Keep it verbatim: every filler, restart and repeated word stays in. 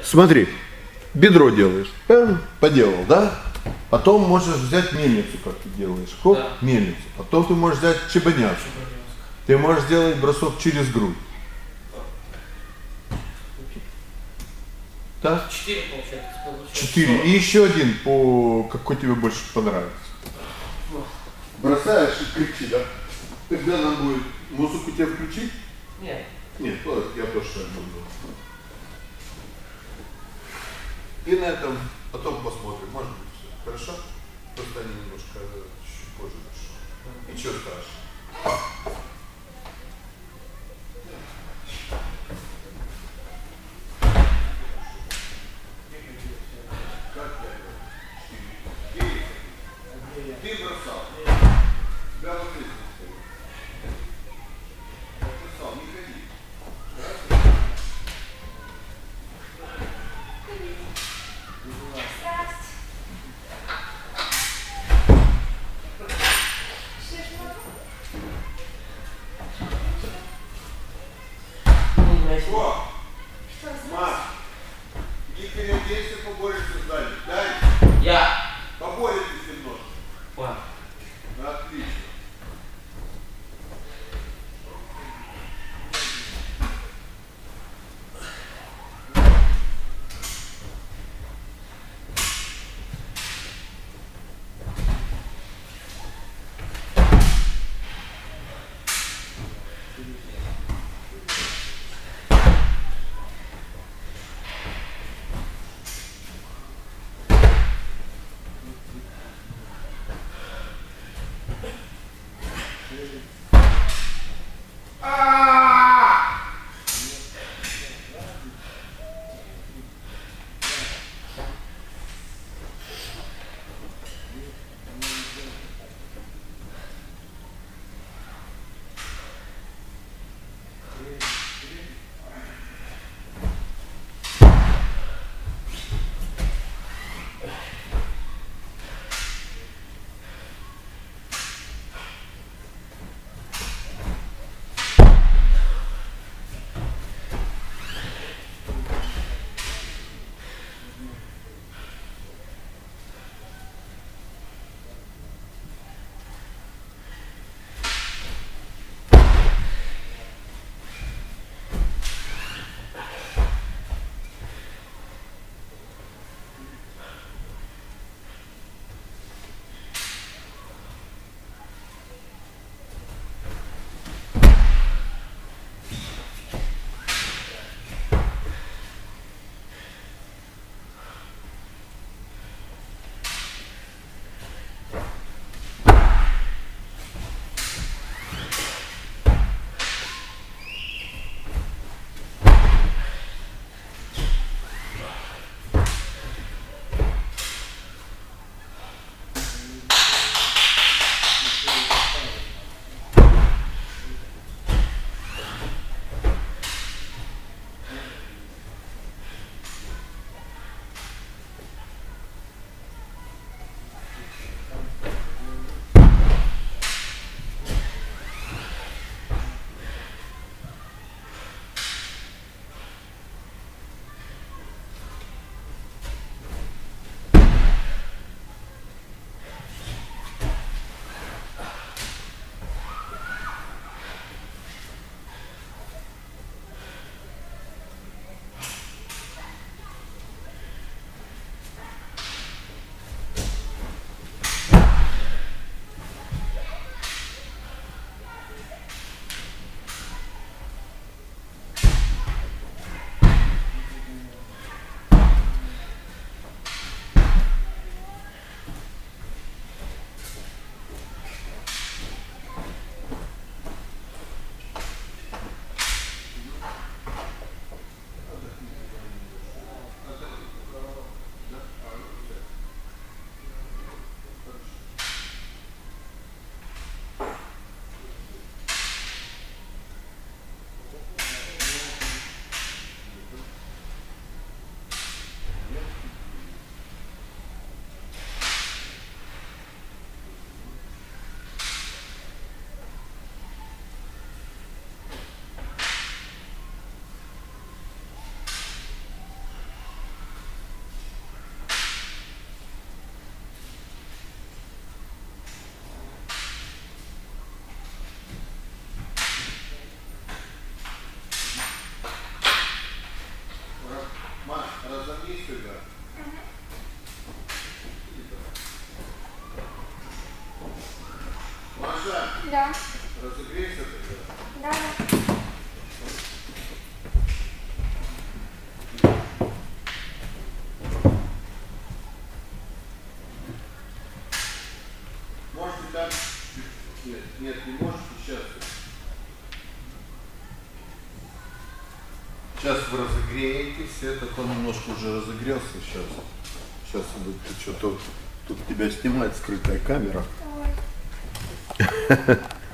Смотри, бедро делаешь, поделал, да? Потом можешь взять мельницу, как ты делаешь, хоп, да. Мельницу. Потом ты можешь взять чебанязку. Ты можешь сделать бросок через грудь. Да? Четыре получается. Четыре. И еще один, по какой тебе больше понравится. Бросаешь и кричи, да? Тогда нам будет музыку тебе включить? Нет. Нет, я тоже так буду. И на этом потом посмотрим, может быть, все. Хорошо? Просто они немножко чуть позже нашли. Ничего страшного. Ты бросал. Тебя вот здесь стоит. Бросал, не ходи. О! Маш, иди переоденься, поборешься сзади. Дай. Я. Поборетесь немножко. Ладно. Ну, отлично. Да. Разогрейся тогда. Да. Можете так? Нет, нет, не можете сейчас. Сейчас вы разогреетесь, этот он немножко уже разогрелся сейчас. Сейчас будет что-то. Тут тебя снимает скрытая камера. Ой.